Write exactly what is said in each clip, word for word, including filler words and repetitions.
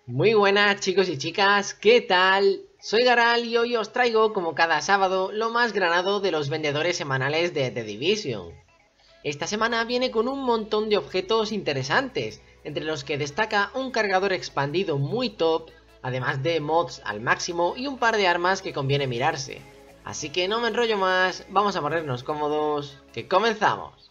Muy buenas chicos y chicas, ¿qué tal? Soy Garal y hoy os traigo, como cada sábado, lo más granado de los vendedores semanales de The Division. Esta semana viene con un montón de objetos interesantes, entre los que destaca un cargador expandido muy top, además de mods al máximo y un par de armas que conviene mirarse. Así que no me enrollo más, vamos a ponernos cómodos, que comenzamos.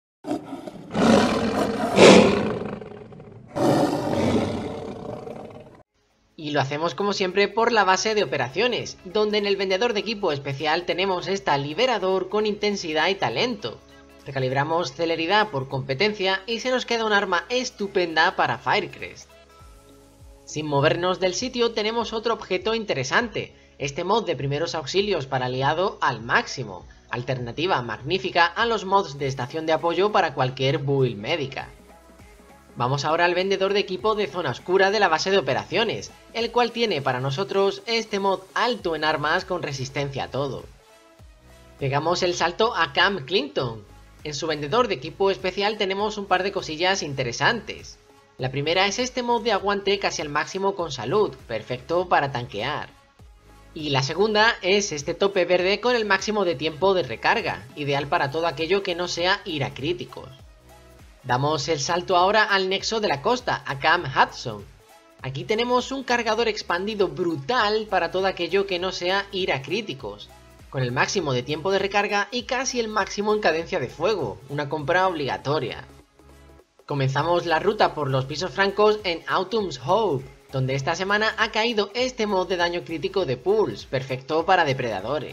Y lo hacemos como siempre por la base de operaciones, donde en el vendedor de equipo especial tenemos esta liberador con intensidad y talento. Recalibramos celeridad por competencia y se nos queda un arma estupenda para Firecrest. Sin movernos del sitio tenemos otro objeto interesante, este mod de primeros auxilios para aliado al máximo, alternativa magnífica a los mods de estación de apoyo para cualquier build médica. Vamos ahora al vendedor de equipo de zona oscura de la base de operaciones, el cual tiene para nosotros este mod alto en armas con resistencia a todo. Pegamos el salto a Cam Clinton. En su vendedor de equipo especial tenemos un par de cosillas interesantes. La primera es este mod de aguante casi al máximo con salud, perfecto para tanquear. Y la segunda es este tope verde con el máximo de tiempo de recarga, ideal para todo aquello que no sea ir a críticos. Damos el salto ahora al nexo de la costa, a Cam Hudson. Aquí tenemos un cargador expandido brutal para todo aquello que no sea ir a críticos, con el máximo de tiempo de recarga y casi el máximo en cadencia de fuego, una compra obligatoria. Comenzamos la ruta por los pisos francos en Autumn's Hope, donde esta semana ha caído este mod de daño crítico de Pulse, perfecto para depredadores.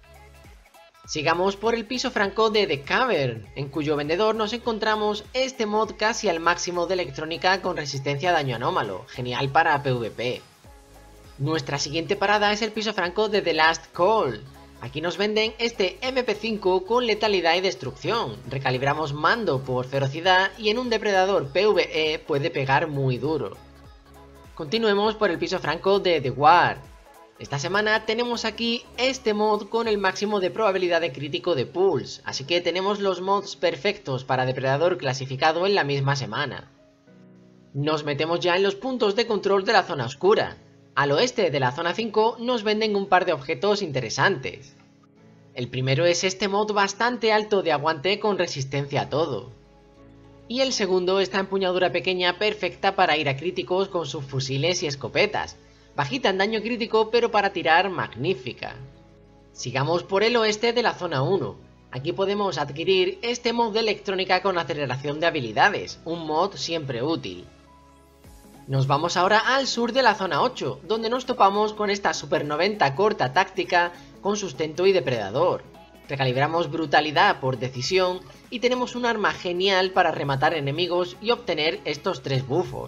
Sigamos por el piso franco de The Cavern, en cuyo vendedor nos encontramos este mod casi al máximo de electrónica con resistencia a daño anómalo, genial para PvP. Nuestra siguiente parada es el piso franco de The Last Call. Aquí nos venden este M P cinco con letalidad y destrucción, recalibramos mando por ferocidad y en un depredador PvE puede pegar muy duro. Continuemos por el piso franco de The Ward. Esta semana tenemos aquí este mod con el máximo de probabilidad de crítico de Pulse, así que tenemos los mods perfectos para depredador clasificado en la misma semana. Nos metemos ya en los puntos de control de la zona oscura. Al oeste de la zona cinco nos venden un par de objetos interesantes. El primero es este mod bastante alto de aguante con resistencia a todo. Y el segundo, esta empuñadura pequeña perfecta para ir a críticos con sus fusiles y escopetas. Bajita en daño crítico pero para tirar magnífica. Sigamos por el oeste de la zona uno. Aquí podemos adquirir este mod de electrónica con aceleración de habilidades, un mod siempre útil. Nos vamos ahora al sur de la zona ocho, donde nos topamos con esta Super noventa corta táctica con sustento y depredador. Recalibramos brutalidad por decisión y tenemos un arma genial para rematar enemigos y obtener estos tres bufos.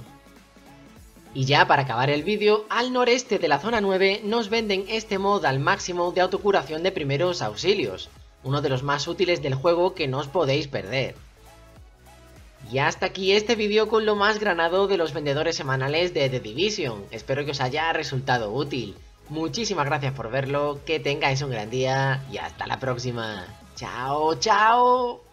Y ya para acabar el vídeo, al noreste de la zona nueve nos venden este mod al máximo de autocuración de primeros auxilios, uno de los más útiles del juego que no os podéis perder. Y hasta aquí este vídeo con lo más granado de los vendedores semanales de The Division, espero que os haya resultado útil. Muchísimas gracias por verlo, que tengáis un gran día y hasta la próxima. ¡Chao, chao!